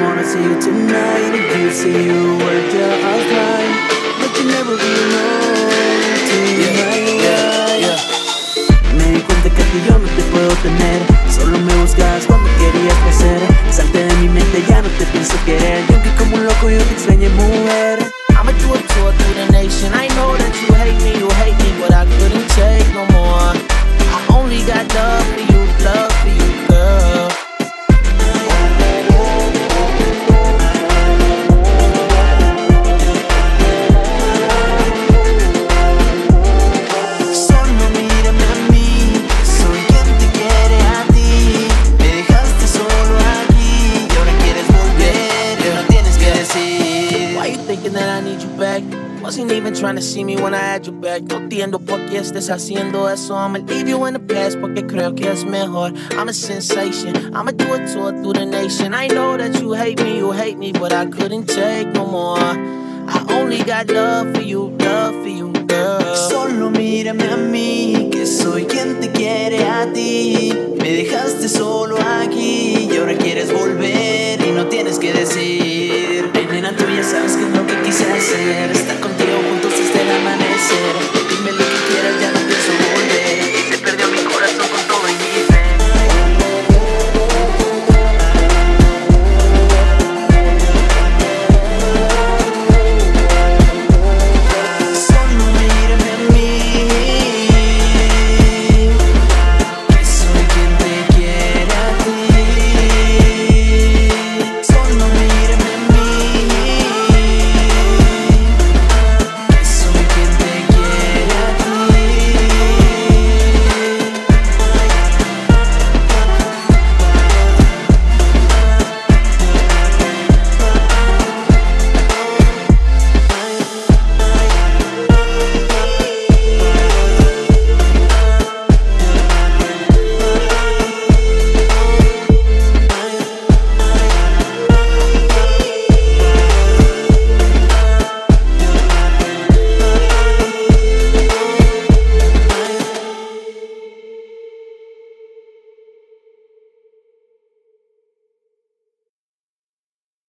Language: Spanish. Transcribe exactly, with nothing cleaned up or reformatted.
wanna see you tonight. If you see you were just mine, but you never really know tonight. Yeah, yeah, yeah. Me di cuenta que a ti yo no te puedo tener. Solo me buscas cuando querías crecer. Salte de mi mente, ya no te pienso querer. Y aunque como un loco yo te extrañé, mujer. I'ma do a tour through the nation. I know that you hate me, you hate me, but I couldn't take no more. I only got love for you, love for you, girl. Solo mírame a mí, soy quien te quiere a ti. Me dejaste solo aquí y ahora quieres volver y no tienes que decir. Why you thinking that I need you back? Wasn't even trying to see me when I had you back. No entiendo por qué estés haciendo eso. I'ma leave you in the past porque creo que es mejor. I'm a sensation, I'ma do a tour through the nation. I know that you hate me, you hate me, but I couldn't take no more. I only got love for you, love for you, girl. Solo mírame a mí, que soy quien te quiere a ti. Me dejaste solo aquí y ahora quieres volver y no tienes